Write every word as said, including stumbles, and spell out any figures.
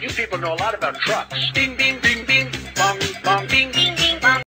You people know a lot about trucks. Ding, ding, ding, ding, bong, bong, ding, ding, ding, bong.